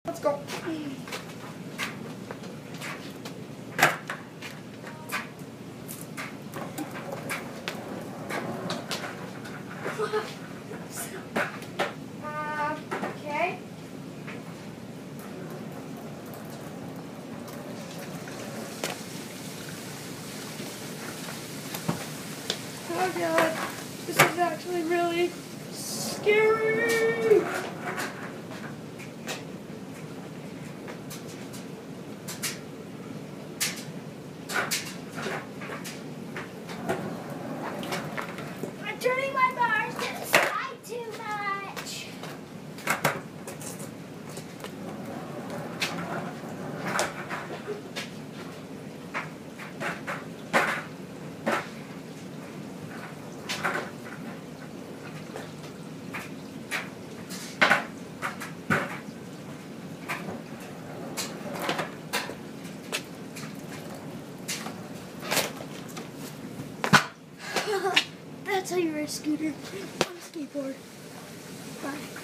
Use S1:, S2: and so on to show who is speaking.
S1: Let's go. Okay. Oh god, this is actually really scary.
S2: I'm turning my bars to the side too much. That's how you ride a scooter on a skateboard. Bye.